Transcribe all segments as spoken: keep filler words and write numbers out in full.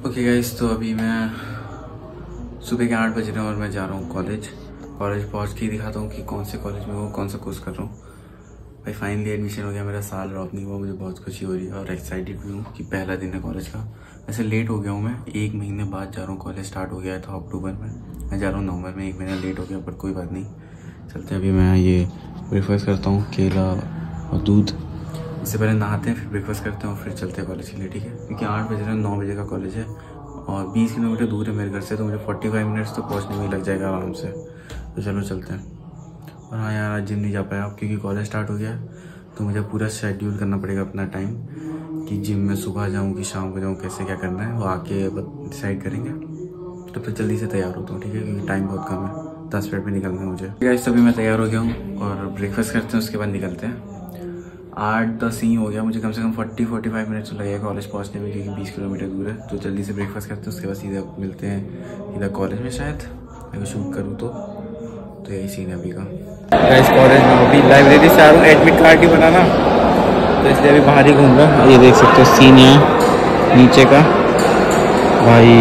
Okay guys, तो अभी मैं सुबह के आठ बज रहे हैं और मैं जा रहा हूँ कॉलेज। कॉलेज पहुँच के ही दिखाता हूँ कि कौन से कॉलेज में हूँ, कौन सा कोर्स कर रहा हूँ। भाई फाइनली एडमिशन हो गया, मेरा साल ड्रॉप नहीं हुआ, मुझे बहुत खुशी हो रही है और एक्साइटेड भी हूँ कि पहला दिन है कॉलेज का। वैसे लेट हो गया हूँ, मैं एक महीने बाद जा रहा हूँ। कॉलेज स्टार्ट हो गया था अक्टूबर में, मैं जा रहा हूँ नवंबर में। एक महीना लेट हो गया पर कोई बात नहीं, चलते अभी मैं ये ब्रेकफास्ट करता हूँ, केला और दूध। इससे पहले नहाते हैं, फिर ब्रेकफास्ट करते हैं और फिर चलते हैं कॉलेज के लिए, ठीक है? क्योंकि आठ बजे नौ बजे का कॉलेज है और बीस किलोमीटर दूर है मेरे घर से, तो मुझे पैंतालीस मिनट्स तो पहुंचने में ही लग जाएगा आराम से। तो चलो चलते हैं। और हाँ यार, आज जिम नहीं जा पाया क्योंकि कॉलेज स्टार्ट हो गया, तो मुझे पूरा शेड्यूल करना पड़ेगा अपना टाइम कि जिम में सुबह जाऊँ कि शाम को जाऊँ, कैसे क्या करना है वो आके डिसाइड करेंगे। तो फिर जल्दी से तैयार होता हूँ, ठीक है? क्योंकि टाइम बहुत कम है, दस मिनट में निकलना है मुझे। गाइस अभी मैं तैयार हो गया हूँ और ब्रेकफास्ट करते हैं, उसके बाद निकलते हैं। आठ दस ही हो गया, मुझे कम से कम चालीस पैंतालीस मिनट्स लगेगा कॉलेज पहुंचने में क्योंकि बीस किलोमीटर दूर है। तो जल्दी से ब्रेकफास्ट करते हैं, उसके बाद सीधे मिलते हैं इधर कॉलेज में। शायद अगर शूट करूँ तो तो यही सीन है अभी का। गाइस कॉलेज में अभी लाइब्रेरी से आ रहा हूँ, एडमिट कार्ड ही बनाना, तो इसलिए अभी बाहर ही घूम रहा हूँ। ये देख सकते हो सीन यहाँ नीचे का, भाई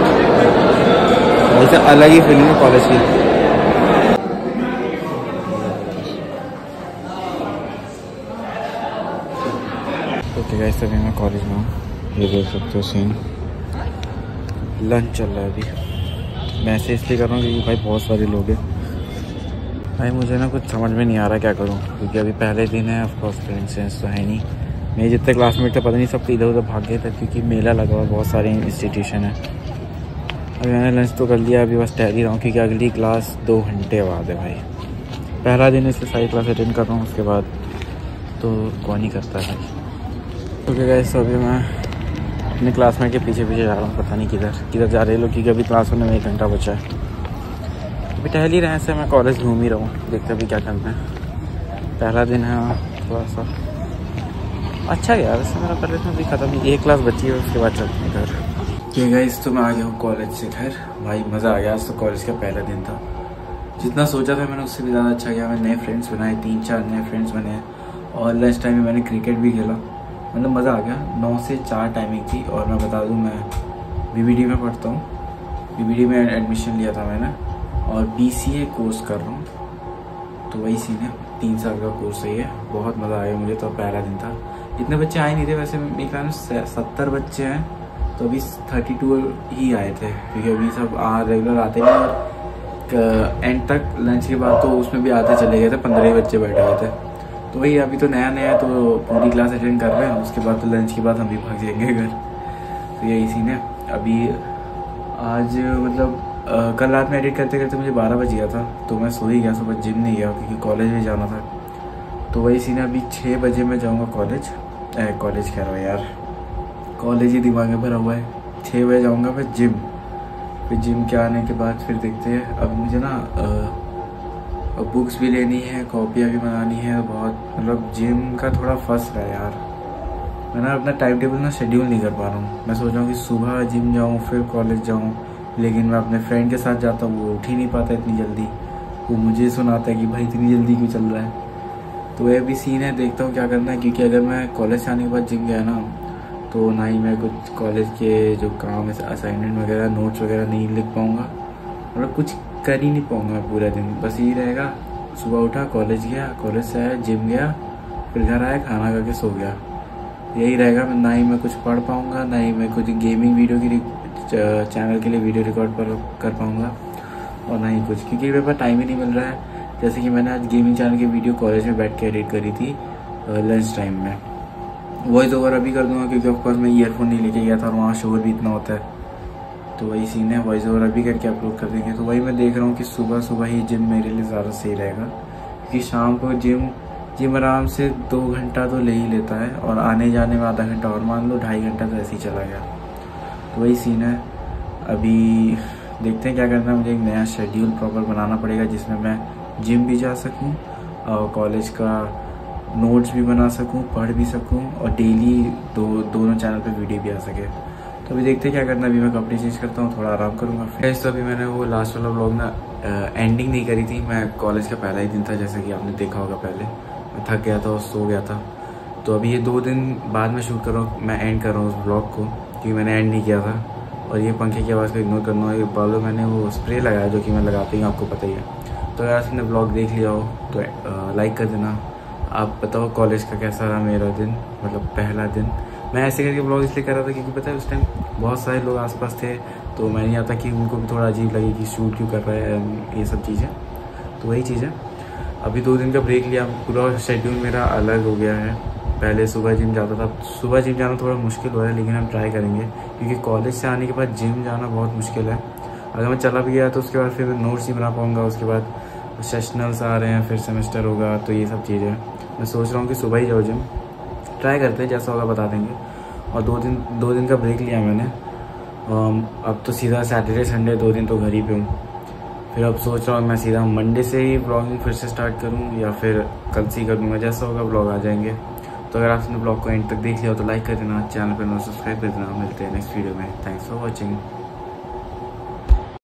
वैसे अलग ही फीलिंग है कॉलेज की। ओके गाइस, अभी मैं कॉलेज में हूँ, ये देख सकते हो सीन। लंच चल रहा है अभी। मैं ऐसे इसलिए कर रहा हूँ क्योंकि भाई बहुत सारे लोग हैं। भाई मुझे ना कुछ समझ में नहीं आ रहा क्या करूँ, क्योंकि अभी पहले दिन है। ऑफकोर्स फ्रेंड्स फ्रेंड्स तो है नहीं, मेरे जितने क्लासमेट थे पता नहीं सब इधर उधर भाग गए थे क्योंकि मेला लगा हुआ, बहुत सारे इंस्टीट्यूशन है। अभी मैंने लंच तो कर लिया, अभी बस टहल ही रहा हूँ क्योंकि अगली क्लास दो घंटे बाद है। भाई पहला दिन इसलिए सारी क्लास अटेंड कर रहा हूँ, उसके बाद तो कौन ही करता है भाई। ओके गाइस, अभी मैं अपने क्लासमेट के पीछे पीछे जा रहा हूँ, पता नहीं किधर किधर जा रहे लोग क्योंकि अभी क्लास होने में एक घंटा बचा है। अभी टहल ही रहे ऐसे, मैं कॉलेज घूम ही रहा हूँ, देखते अभी क्या करना है। पहला दिन है, थोड़ा सा अच्छा गया वैसे मेरा पहले दिन, अभी ख़त्म ही, एक क्लास बची है, उसके बाद चलते हैं घर। ठीक है गाइस, तो मैं आ गया हूँ कॉलेज से घर। भाई मज़ा आ गया, आज तो कॉलेज का पहला दिन था। जितना सोचा था मैंने उससे भी ज़्यादा अच्छा गया। मैंने नए फ्रेंड्स बनाए, तीन चार नए फ्रेंड्स बने और लंच टाइम में मैंने क्रिकेट भी खेला, मतलब मज़ा आ गया। नौ से चार टाइमिंग थी। और मैं बता दूं, मैं बीबीडी में पढ़ता हूँ, बीबीडी में एडमिशन लिया था मैंने और बीसीए कोर्स कर रहा हूँ। तो वही सीन है, तीन साल का कोर्स है ये। बहुत मज़ा आया मुझे, तो पहला दिन था। इतने बच्चे आए नहीं थे वैसे, मेरे ख्याल में सत्तर बच्चे हैं, तो अभी थर्टी टू ही आए थे क्योंकि अभी सब आ रेगुलर आते नहीं और एंड तक लंच के बाद तो उसमें भी आते चले गए थे, पंद्रह ही बच्चे बैठे हुए थे। तो वही अभी तो नया नया तो पूरी क्लास अटेंड कर रहे हैं, उसके बाद तो लंच के बाद हम भी भाग जाएंगे घर। तो यही सीन है अभी। आज मतलब आ, कल रात में एडिट करते करते मुझे बारह बज गया था, तो मैं सो ही गया, सुबह जिम नहीं गया क्योंकि कॉलेज में जाना था। तो वही सीन है, अभी छः बजे मैं जाऊँगा कॉलेज। कॉलेज कह रहा हूँ यार, कॉलेज ही दिमाग में भरा हुआ है। छः बजे जाऊँगा मैं जिम, फिर जिम के आने के बाद फिर देखते हैं। अब मुझे ना और बुक्स भी लेनी है, कॉपियाँ भी बनानी है, बहुत मतलब जिम का थोड़ा फंस रहा है यार। मैं ना अपना टाइम टेबल ना शेड्यूल नहीं कर पा रहा हूँ। मैं सोच रहा हूँ कि सुबह जिम जाऊँ फिर कॉलेज जाऊँ, लेकिन मैं अपने फ्रेंड के साथ जाता हूँ, वो उठ ही नहीं पाता इतनी जल्दी। वो मुझे सुनाता है कि भाई इतनी जल्दी क्यों चल रहा है। तो वह भी सीन है, देखता हूँ क्या करना है। क्योंकि अगर मैं कॉलेज से आने के बाद जिम गया ना, तो ना ही मैं कुछ कॉलेज के जो काम है, असाइनमेंट वगैरह, नोट्स वगैरह नहीं लिख पाऊँगा, मतलब कुछ कर ही नहीं पाऊँगा मैं पूरा दिन। बस यही रहेगा, सुबह उठा, कॉलेज गया, कॉलेज से आया, जिम गया, फिर घर आया, खाना खा के सो गया। यही रहेगा। ना ही मैं कुछ पढ़ पाऊँगा, ना ही मैं कुछ गेमिंग वीडियो की चैनल के लिए वीडियो रिकॉर्ड पर कर पाऊँगा, और ना ही कुछ, क्योंकि मेरे पास टाइम ही नहीं मिल रहा है। जैसे कि मैंने आज गेमिंग चैनल की वीडियो कॉलेज में बैठ के एडिट करी थी लंच टाइम में, वॉइस ओवर अभी कर दूँगा क्योंकि ऑफकोर्स मैं ईयरफोन नहीं लेके गया था और वहाँ शोर भी इतना होता है। तो वही सीन है, वॉइस ओवर अभी करके अपलोड कर देंगे। तो वही मैं देख रहा हूँ कि सुबह सुबह ही जिम मेरे लिए ज़्यादा सही रहेगा, क्योंकि शाम को जिम जिम आराम से दो घंटा तो ले ही लेता है और आने जाने में आधा घंटा और मान लो, ढाई घंटा तो ऐसे ही चला गया। तो वही सीन है। अभी देखते हैं क्या करना है। मुझे एक नया शेड्यूल प्रॉपर बनाना पड़ेगा जिसमें मैं जिम भी जा सकूँ और कॉलेज का नोट्स भी बना सकूँ, पढ़ भी सकूँ और डेली दो दोनों चैनल पर वीडियो भी आ सके। तो अभी देखते हैं क्या करना है। अभी मैं कपड़े चेंज करता हूँ, थोड़ा आराम करूँगा। फिर तो अभी मैंने वो लास्ट वाला व्लॉग ना एंडिंग नहीं करी थी। मैं कॉलेज का पहला ही दिन था, जैसे कि आपने देखा होगा पहले, मैं थक गया था और सो गया था। तो अभी ये दो दिन बाद में शूट कर रहा हूँ, मैं एंड कर रहा हूँ उस व्लॉग को, क्योंकि मैंने एंड नहीं किया था। और ये पंखे की आवाज़ को इग्नोर करना है। बालों मैंने वो स्प्रे लगाया जो कि मैं लगाती हूँ, आपको पता ही है। तो अगर आपने ब्लॉग देख लिया हो तो लाइक कर देना। आप बताओ कॉलेज का कैसा रहा मेरा दिन, मतलब पहला दिन। मैं ऐसे करके ब्लॉग इसलिए कर रहा था क्योंकि पता है उस टाइम बहुत सारे लोग आसपास थे, तो मैं नहीं आता कि उनको भी थोड़ा अजीब लगे कि शूट क्यों कर रहा है, ये सब चीज़ें। तो वही चीज़ है। अभी दो दिन का ब्रेक लिया, पूरा शेड्यूल मेरा अलग हो गया है। पहले सुबह जिम जाता था, सुबह जिम जाना थोड़ा मुश्किल हो रहा है, लेकिन हम ट्राई करेंगे क्योंकि कॉलेज से आने के बाद जिम जाना बहुत मुश्किल है। अगर मैं चला भी गया तो उसके बाद फिर मैं नोट्स नहीं बना पाऊँगा, उसके बाद सेशनल्स आ रहे हैं, फिर सेमेस्टर होगा, तो ये सब चीज़ें मैं सोच रहा हूँ कि सुबह ही जाओ जिम। ट्राई करते हैं, जैसा होगा बता देंगे। और दो दिन दो दिन का ब्रेक लिया मैंने। अब तो सीधा सैटरडे संडे दो दिन तो घर ही पे हूँ। फिर अब सोच रहा हूँ मैं सीधा मंडे से ही ब्लॉगिंग फिर से स्टार्ट करूँ या फिर कल से ही कर दूँगा, जैसा होगा ब्लॉग आ जाएंगे। तो अगर आपने ब्लॉग को एंड तक देख लिया हो तो लाइक कर देना, चैनल पर सब्सक्राइब कर देना। मिलते हैं नेक्स्ट वीडियो में। Thanks for watching.